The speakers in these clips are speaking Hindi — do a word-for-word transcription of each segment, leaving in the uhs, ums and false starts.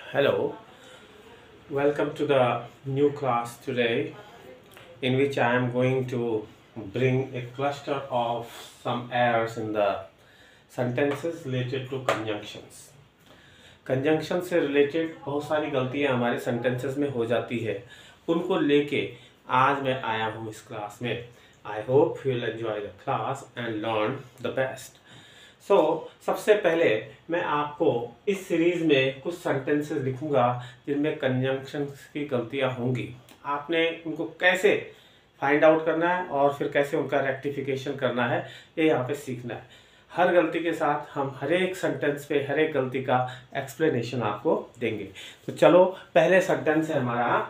Hello, welcome to the new class today, in which I am going to bring a cluster of some errors in the sentences related to conjunctions. Conjunction से रिलेटेड बहुत सारी गलतियां हमारे सेंटेंसेस में हो जाती है, उनको लेके आज मैं आया हूँ इस क्लास में. I hope you will enjoy the class and learn the best. So so, सबसे पहले मैं आपको इस सीरीज में कुछ सेंटेंसेस लिखूंगा जिनमें कंजंक्शन की गलतियां होंगी. आपने उनको कैसे फाइंड आउट करना है और फिर कैसे उनका रेक्टिफिकेशन करना है, ये यहाँ पे सीखना है. हर गलती के साथ हम हर एक सेंटेंस पे हर एक गलती का एक्सप्लेनेशन आपको देंगे. तो चलो, पहले सेंटेंस है हमारा,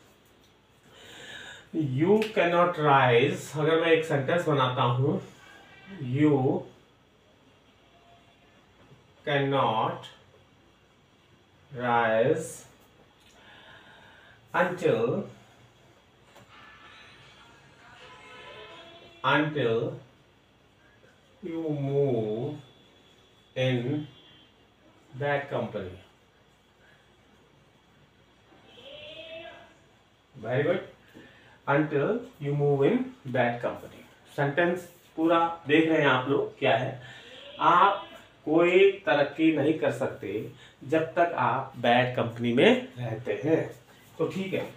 यू कैन नॉट राइज. अगर मैं एक सेंटेंस बनाता हूं, you cannot rise until until you move in that company. Very good. Until you move in that company. Sentence पूरा देख रहे हैं आप लोग. क्या है, आप कोई तरक्की नहीं कर सकते जब तक आप बैड कंपनी में रहते हैं. तो ठीक है,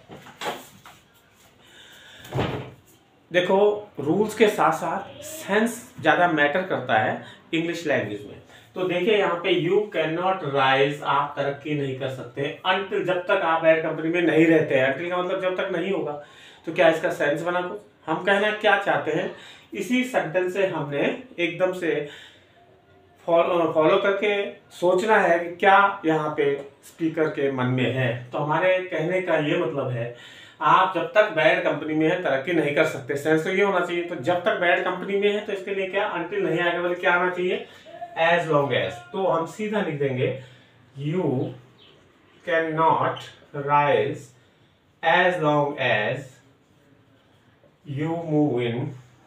देखो, रूल्स के साथ साथ सेंस ज्यादा मैटर करता है इंग्लिश लैंग्वेज में. तो देखिए यहाँ पे, यू कैन नॉट राइज, आप तरक्की नहीं कर सकते अंटिल, जब तक आप बैड कंपनी में नहीं रहते हैं. अंटिल का मतलब जब तक नहीं होगा. तो क्या इसका सेंस बना कुछ? हम कहना क्या चाहते हैं, इसी सेंटेंस से हमने एकदम से फॉलो फॉलो करके सोचना है कि क्या यहाँ पे स्पीकर के मन में है. तो हमारे कहने का ये मतलब है, आप जब तक बैड कंपनी में है तरक्की नहीं कर सकते. सेंस तो ये होना चाहिए. तो जब तक बैड कंपनी में है तो इसके लिए क्या अंटिल नहीं आएगा, बल्कि क्या आना चाहिए, एज लॉन्ग एज. तो हम सीधा लिख देंगे, you cannot rise as long as you move in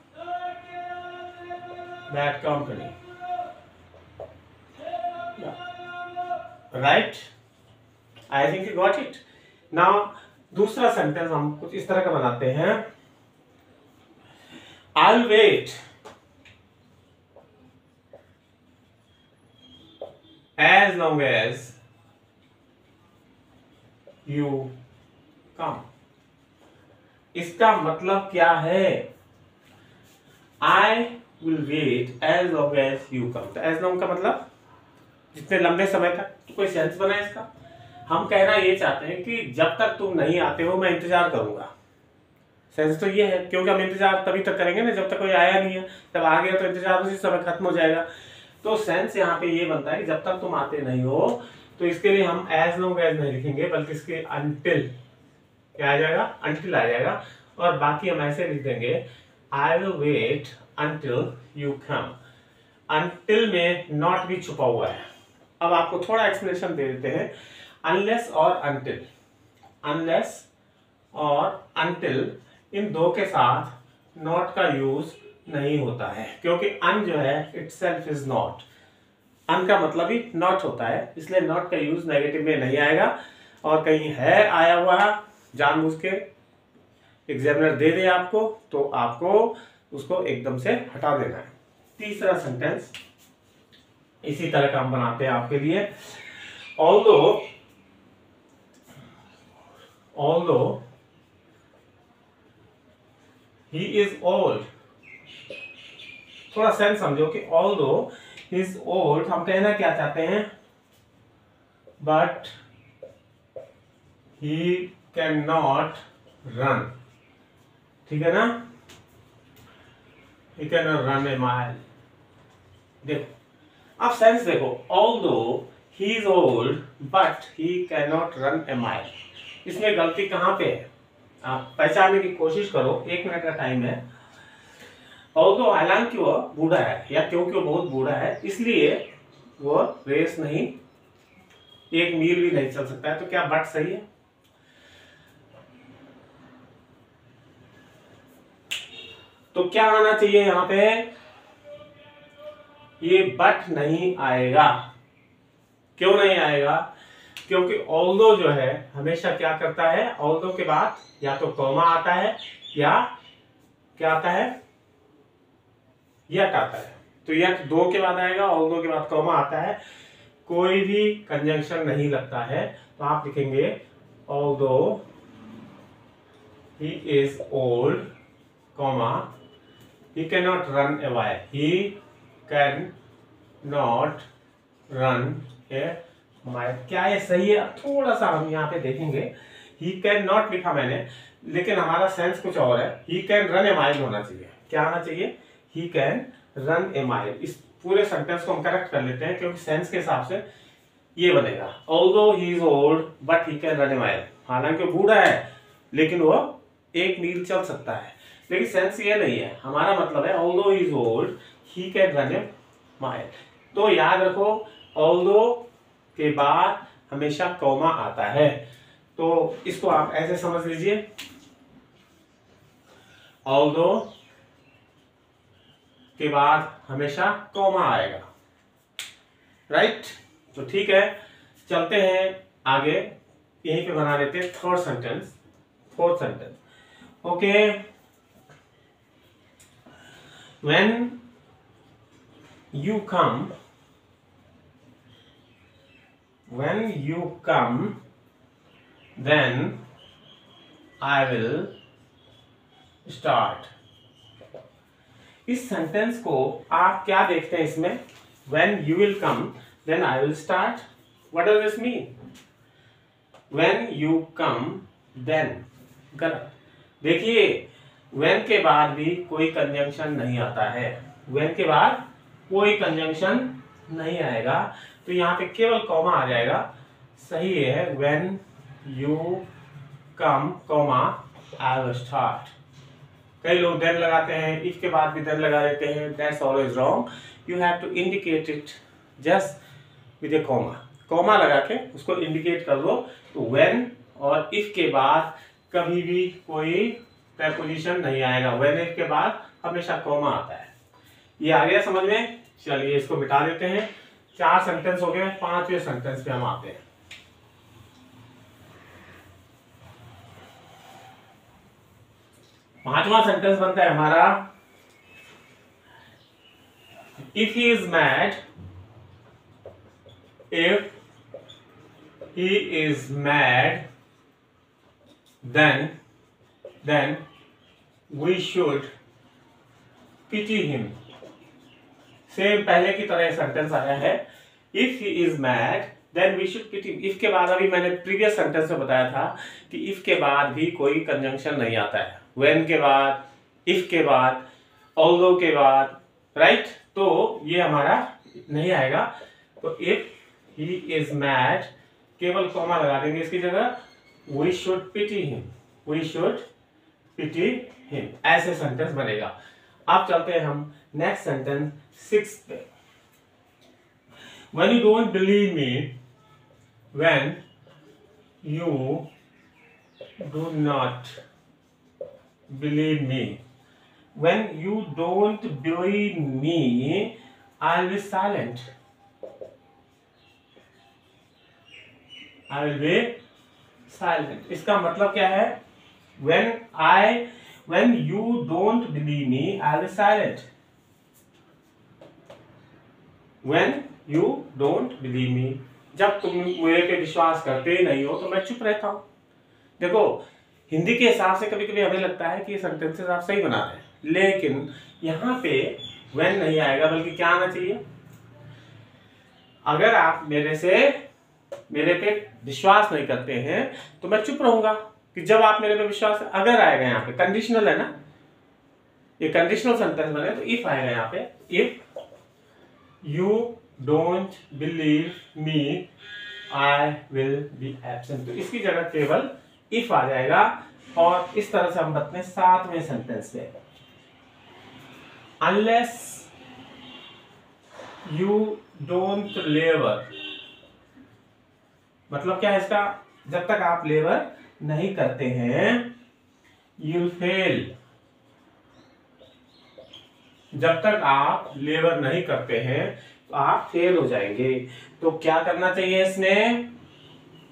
that company. Right, I think you got it. Now दूसरा सेंटेंस हम कुछ इस तरह का बनाते हैं, I wait as long as you come. इसका मतलब क्या है, I will wait as long as you come. तो एज लॉन्ग का मतलब जितने लंबे समय तक. तो कोई सेंस बना है इसका? हम कहना ये चाहते हैं कि जब तक तुम नहीं आते हो मैं इंतजार करूंगा. सेंस तो ये है, क्योंकि हम इंतजार तभी तक करेंगे ना जब तक कोई आया नहीं है. जब आ गया तो इंतजार उसी समय खत्म हो जाएगा. तो सेंस यहाँ पे ये बनता है कि जब तक तुम आते नहीं हो. तो इसके लिए हम एज लॉन्ग एज नहीं लिखेंगे, बल्कि इसके अंटिल क्या आ जाएगा, अंटिल आ जाएगा. और बाकी हम ऐसे लिख देंगे, I will wait until you come. Until में नॉट भी छुपा हुआ है. अब आपको थोड़ा एक्सप्लेनेशन दे देते हैं. अनलेस और अंटिल, अनलेस और अंटिल, इन दो के साथ नॉट का यूज नहीं होता है, क्योंकि अन जो है इटसेल्फ इज नॉट. अन का मतलब ही नॉट होता है, इसलिए नॉट का यूज नेगेटिव में नहीं आएगा. और कहीं है आया हुआ जानबूझ के एग्जामिनर दे दे आपको, तो आपको उसको एकदम से हटा देना है. तीसरा सेंटेंस इसी तरह का हम बनाते हैं आपके लिए. Although although he is old. थोड़ा सेंस समझो कि ऑल्दो ही इज ओल्ड, हम कहना क्या चाहते हैं, but he cannot run. ठीक है ना, he cannot run a mile. देखो, अब सेंस देखो, although he is old but he cannot run a mile. इसमें गलती कहां पे है, आप पहचानने की कोशिश करो. एक मिनट का टाइम है. ऑल्दो, हालांकि वो बूढ़ा है, या क्योंकि वो बहुत बूढ़ा है इसलिए वो रेस नहीं, एक मील भी नहीं चल सकता है. तो क्या बट सही है? तो क्या आना चाहिए यहां पे, ये बट नहीं आएगा. क्यों नहीं आएगा? क्योंकि ऑल्दो जो है हमेशा क्या करता है, ऑल्दो के बाद या तो कॉमा आता है या क्या आता है, यट आता है। तो यट दो के बाद आएगा, ऑल्दो के बाद कॉमा आता है, कोई भी कंजंक्शन नहीं लगता है, तो आप लिखेंगे although he is old comma he cannot run away, he can not run a mile। क्या ये सही है? थोड़ा सा हम यहाँ पे देखेंगे, he can not लिखा मैंने, लेकिन हमारा सेंस कुछ और है, he can run a mile होना चाहिए। क्या आना चाहिए? he can run a mile। इस पूरे सेंटेंस को हम करेक्ट कर लेते हैं क्योंकि सेंस के हिसाब से ये बनेगा, although he is old but he can run a mile। हालांकि वो बूढ़ा है लेकिन वो एक मील चल सकता है, लेकिन सेंस ये नहीं है। हमारा मतलब है although he is old he can run a mile। तो याद रखो although के बाद हमेशा कॉमा आता है, तो इसको आप ऐसे समझ लीजिए, although के बाद हमेशा कॉमा आएगा, राइट। तो ठीक है, चलते हैं आगे, यहीं पे बना लेते हैं third sentence, fourth sentence. Okay, when you come when you come then I will start। इस सेंटेंस को आप क्या देखते हैं इसमें, when you will come then I will start, what does this mean? when you come then, गलत। देखिए when के बाद भी कोई कंजंक्शन नहीं आता है, when के बाद कोई कंजंक्शन नहीं आएगा, तो यहाँ पे केवल कॉमा आ जाएगा। सही है, when you come comma I will start। कई लोग then लगाते हैं, if के बाद भी then लगा देते हैं, that's always wrong। you have to indicate it just with a comma। Comma लगा के उसको इंडिकेट कर दो। तो when और if के बाद कभी भी कोई प्रीपोजिशन नहीं आएगा, when if के बाद हमेशा कॉमा आता है। ये आ गया समझ में? चलिए इसको मिटा देते हैं। चार सेंटेंस हो गए, पांचवें सेंटेंस पे हम आते हैं। पांचवा सेंटेंस बनता है हमारा, if he is mad, if he is mad then then we should pity him। Same पहले की तरह सेंटेंस आया है, if he is mad then we should pity him। if के बाद अभी मैंने प्रीवियस सेंटेंस में बताया था कि if के बाद भी कोई कंजंक्शन नहीं आता है, when के बाद, if के बाद, although के बाद, राइट। तो ये हमारा नहीं आएगा। तो if he is mad केवल कॉमा लगा देंगे इसकी जगह, we should pity him, we should pity him, ऐसे सेंटेंस बनेगा। अब चलते हैं हम नेक्स्ट सेंटेंस सिक्स पे। when you don't believe me, when you do not believe me, when you don't believe me I will be silent, I will be silent। इसका मतलब क्या है? when I when you don't believe me I will be silent, when you don't believe me, जब तुम मेरे पे विश्वास करते ही नहीं हो तो मैं चुप रहता हूं। देखो हिंदी के हिसाब से कभी कभी हमें लगता है कि ये सेंटेंसेस आप सही बना रहे हैं, लेकिन यहाँ पे when नहीं आएगा, बल्कि क्या आना चाहिए, अगर आप मेरे से मेरे पे विश्वास नहीं करते हैं तो मैं चुप रहूंगा। कि जब आप मेरे पे विश्वास, अगर आएगा यहाँ पे, कंडीशनल है ना, ये कंडीशनल सेंटेंस बने तो इफ आएगा यहाँ पे, if you don't believe me I will be absent. तो इसकी जगह केवल इफ आ जाएगा। और इस तरह से हम बताते हैं सातवें सेंटेंस पे, अनलेस यू डोंट लेबर। मतलब क्या है इसका? जब तक आप लेबर नहीं करते हैं यू फेल। जब तक आप लेबर नहीं करते हैं तो आप फेल हो जाएंगे। तो क्या करना चाहिए इसने?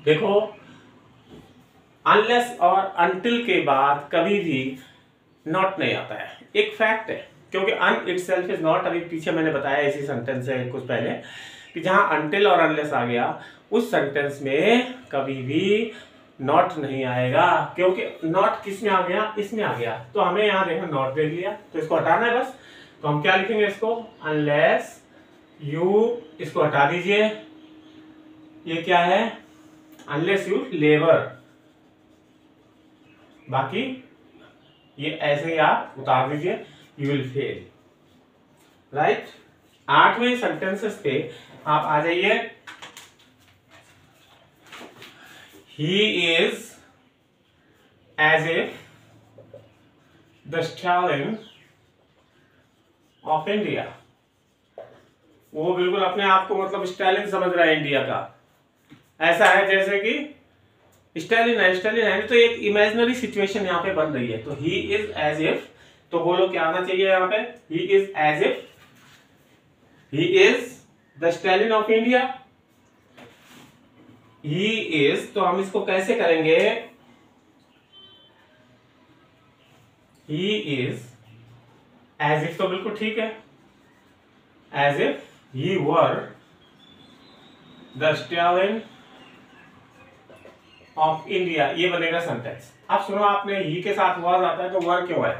देखो, अनलेस और अनटिल के बाद कभी भी नॉट नहीं आता है, एक फैक्ट है, क्योंकि अन इटसेल्फ इज नॉट। अभी पीछे मैंने बताया इसी सेंटेंस से कुछ पहले कि जहां अनटिल और अनलेस आ गया उस सेंटेंस में कभी भी नॉट नहीं आएगा, क्योंकि नॉट किस में आ गया, इसमें आ गया। तो हमें यहाँ देखो नॉट देख लिया, तो इसको हटाना है बस। तो हम क्या लिखेंगे इसको, अनलेस यू, इसको हटा दीजिए, ये क्या है, अनलेस यू लेबर, बाकी ये ऐसे ही आप उतार दीजिए, यू विल फेल, राइट। आठवें सेंटेंसेस पे आप आ जाइए। He is as if the Stalin of India, वो बिल्कुल अपने आप को मतलब स्टालिन समझ रहा है इंडिया का। ऐसा है जैसे कि स्टालिन है, स्टालिन है, तो एक इमेजिनरी सिचुएशन यहाँ पे बन रही है। तो ही इज एज इफ, तो बोलो क्या आना चाहिए यहाँ पे, he is as if he is the Stalin of India. He is, तो हम इसको कैसे करेंगे, ही इज एज इफ, तो बिल्कुल ठीक है, as if he were the Stalin of India, ये बनेगा सेंटेंस। अब सुनो, आपने ही के साथ वर आता है, तो वर क्यों आया।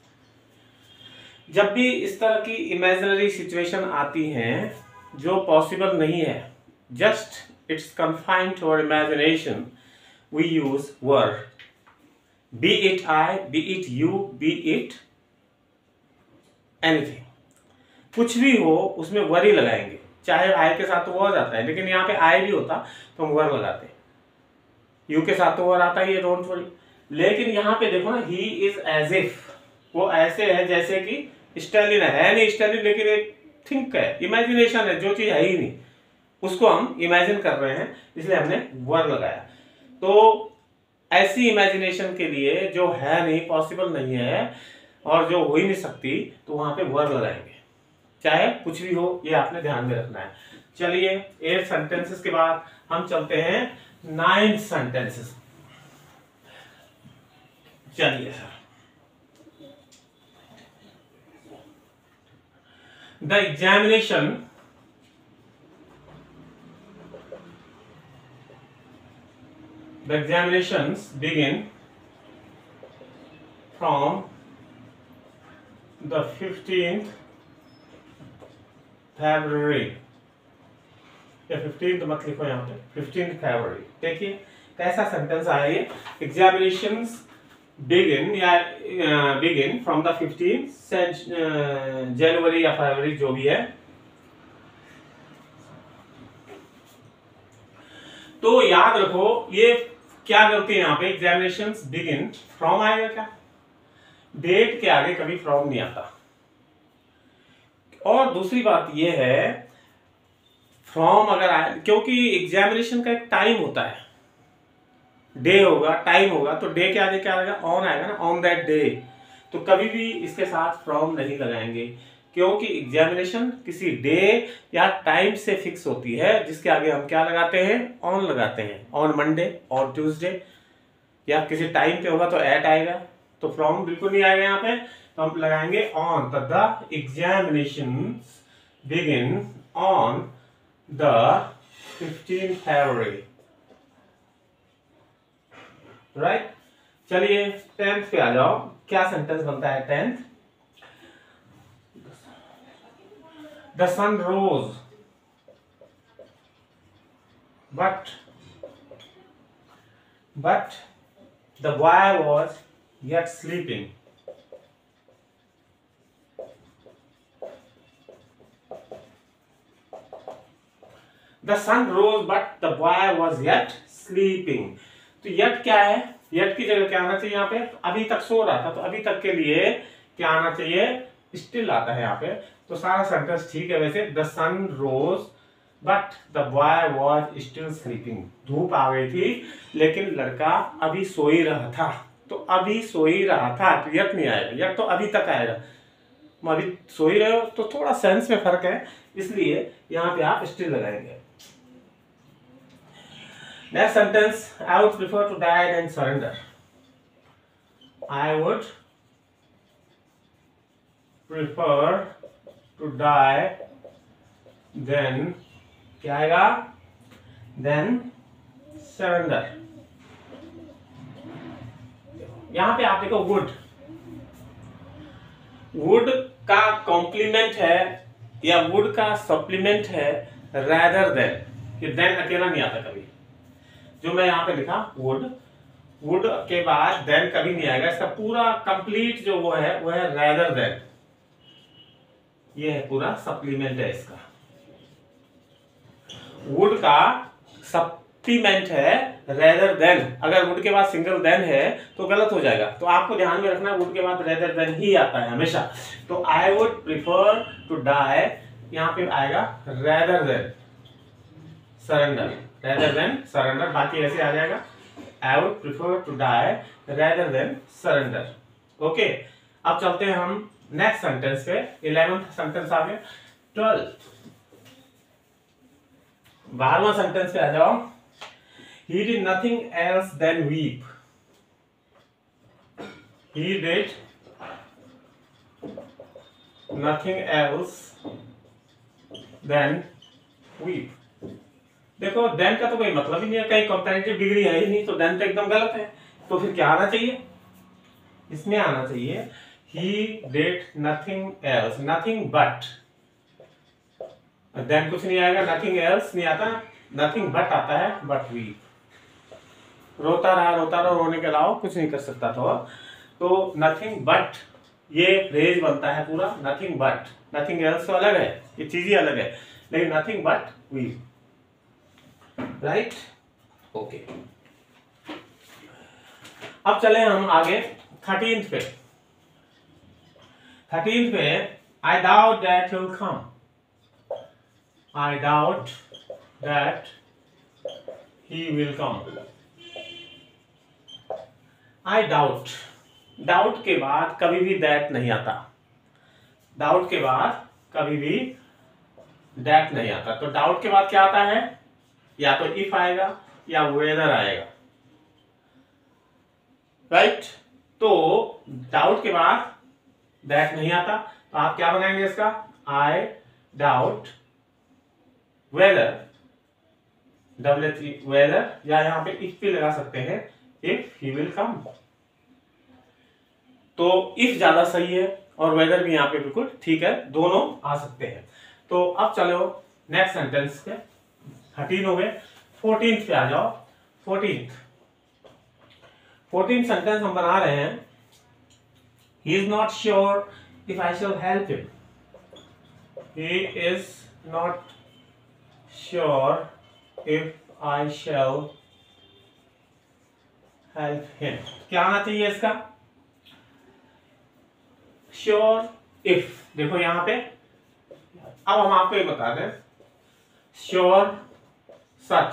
जब भी इस तरह की इमेजिनरी सिचुएशन आती हैं जो पॉसिबल नहीं है, just it's confined to our imagination, we use were, be it I, be it you, be it anything, कुछ भी हो उसमें वर ही लगाएंगे। चाहे आई के साथ तो वर आता है, लेकिन यहाँ पे आई भी होता तो हम वर लगाते, यू के साथ तो वर आता ही है, डोंट वरी। लेकिन यहाँ पे देखो ना, ही इज एज इफ, वो ऐसे है जैसे कि स्टालिन है नहीं स्टालिन, लेकिन एक थिंक है, इमेजिनेशन है, जो चीज है ही नहीं उसको हम इमेजिन कर रहे हैं, इसलिए हमने वर लगाया। तो ऐसी इमेजिनेशन के लिए जो है नहीं, पॉसिबल नहीं है और जो हो ही नहीं सकती, तो वहां पे वर लगाएंगे, चाहे कुछ भी हो, ये आपने ध्यान में रखना है। चलिए, एट सेंटेंसेस के बाद हम चलते हैं नाइन्थ सेंटेंसेस। चलिए sir, the examination the examinations begin from the fifteenth February, या फिफ्टींथ मत लिखो यहाँ पे, फिफ्टींथ फरवरी। देखिए कैसा सेंटेंस आया ये, एग्जामिनेशंस बिगिन या begin from the fifteenth January या फरवरी, जो भी है। तो याद रखो, ये क्या गलती है यहाँ पे, एग्जामिनेशंस बिगिन, फ्रॉम आएगा क्या, डेट के आगे कभी फ्रॉम नहीं आता। और दूसरी बात ये है, फ्रॉम अगर आए, क्योंकि एग्जामिनेशन का एक टाइम होता है, डे होगा, टाइम होगा, तो डे के आगे क्या आएगा, ऑन आएगा ना, ऑन दैट डे। तो कभी भी इसके साथ फ्रॉम नहीं लगाएंगे, क्योंकि एग्जामिनेशन किसी डे या टाइम से फिक्स होती है, जिसके आगे हम क्या लगाते हैं, ऑन लगाते हैं, ऑन मंडे और ट्यूसडे, या किसी टाइम पे होगा तो एट आएगा, तो फ्रॉम बिल्कुल नहीं आएगा यहाँ पे, तो हम लगाएंगे on. The examinations begin on the fifteenth February, right. चलिए टेंथ पे आ जाओ, क्या सेंटेंस बनता है tenth, the sun rose but but the boy was yet sleeping. The sun rose but the boy was yet sleeping. तो येट क्या है, येट की जगह क्या आना चाहिए यहाँ पे, अभी तक सो रहा था, तो अभी तक के लिए क्या आना चाहिए, स्टिल आता है यहाँ पे। तो सारा सेंटेंस ठीक है वैसे, the sun rose but the boy was still sleeping. धूप आ गई थी लेकिन लड़का अभी सो ही रहा था, तो अभी सो ही रहा था, तो येट नहीं आएगा, येट तो अभी तक आएगा, अभी सो ही रहे हो, तो थोड़ा सेंस में फर्क है, इसलिए यहाँ पे आप स्टिल लगाएंगे। Next sentence, I would prefer to die than surrender. I would prefer to die than क्या आएगा? Then surrender. यहां पे आप देखो would, would का कॉम्प्लीमेंट है या would का सप्लीमेंट है rather than. ये then अकेला नहीं आता कभी। जो मैं यहाँ पे लिखा would, would के बाद then कभी नहीं आएगा। इसका पूरा कंप्लीट जो वो है वो है rather than। ये है पूरा सप्लीमेंट है इसका। would का सप्लीमेंट है rather than। अगर would के बाद सिंगल then है तो गलत हो जाएगा। तो आपको ध्यान में रखना would के बाद rather than ही आता है हमेशा। तो I would prefer to die, यहाँ पे आएगा rather than surrender, rather than surrender। बाकी ऐसे आ जाएगा I would prefer to die rather than surrender। Okay, अब चलते हैं हम नेक्स्ट सेंटेंस पे। इलेवेंथ सेंटेंस आ गया। ट्वेल्थ, बारहवां सेंटेंस पे आ जाओ। He did nothing else than weep. He did nothing else than weep। देखो देन का तो कोई मतलब ही नहीं है, कहीं कंपैरेटिव डिग्री है ही नहीं, तो देन तो एकदम गलत है। तो फिर क्या आना चाहिए? इसमें आना चाहिए he did nothing else, nothing but। Than कुछ नहीं आएगा, nothing else नहीं आता, nothing but आता है, but weep। रोता रहा रोता रहा, रोने के अलावा कुछ नहीं कर सकता था। तो nothing but ये फ्रेज बनता है पूरा nothing but। nothing else तो अलग है, ये चीज ही अलग है, लेकिन nothing but weep, right. Okay, अब चले हम आगे थर्टीन्थ पे। थर्टीन्थ पे I doubt that will come. I doubt that he will come. I doubt, doubt के बाद कभी भी दैट नहीं आता। डाउट के बाद कभी भी दैट नहीं आता। तो डाउट के बाद क्या आता है? या तो इफ आएगा या वेदर आएगा, राइट। तो डाउट के बाद दैट नहीं आता, तो आप क्या बनाएंगे इसका? I doubt whether, double H E whether, या यहां पे इफ भी लगा सकते हैं, इफ ही विल कम। तो इफ ज्यादा सही है और वेदर भी यहां पे बिल्कुल ठीक है, दोनों आ सकते हैं। तो अब चलो नेक्स्ट सेंटेंस पे। थर्टीन हो गए, फोर्टीन पे आ जाओ। फोर्टीन फोर्टीन सेंटेंस हम बना रहे हैं। He is not sure if I shall help him. He is not sure if I shall help him. क्या आना चाहिए इसका? Sure if. देखो यहां पे अब हम आपको ये बता दें, श्योर सच,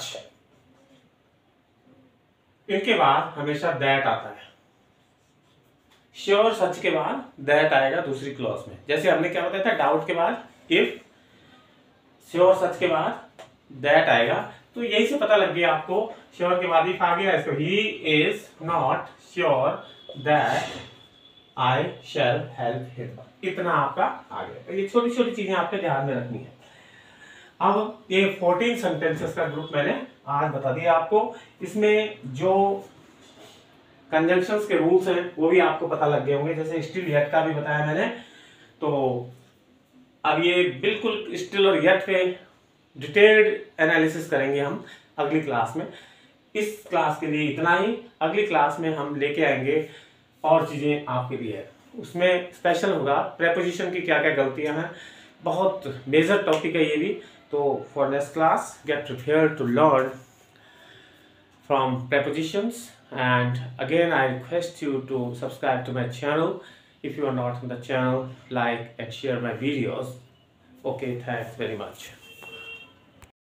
इनके बाद हमेशा दैट आता है। श्योर सच के बाद दैट आएगा दूसरी क्लॉज में। जैसे हमने क्या बताया था, डाउट के बाद इफ, श्योर सच के बाद दैट आएगा। तो यही से पता लग गया आपको, श्योर के बाद इफ आ गया इसको। He is not sure that I shall help him. इतना आपका आ गया। तो ये छोटी छोटी चीजें आपके ध्यान में रखनी है। अब ये फोर्टीन सेंटेंसेस का ग्रुप मैंने आज बता दिया आपको। इसमें जो कंजंक्शंस के रूल्स हैं वो भी आपको पता लग गए होंगे, जैसे स्टिल येट का भी बताया मैंने। तो अब ये बिल्कुल स्टिल और येट पे डिटेल्ड एनालिसिस करेंगे हम अगली क्लास में। इस क्लास के लिए इतना ही। अगली क्लास में हम लेके आएंगे और चीजें आपके लिए। उसमें स्पेशल होगा प्रेपोजिशन की क्या क्या गलतियां हैं, बहुत मेजर टॉपिक है ये भी। तो for next class get prepared to learn from prepositions, and again I request you to subscribe to my channel if you are not in the channel, like and share my videos. Okay, thanks very much.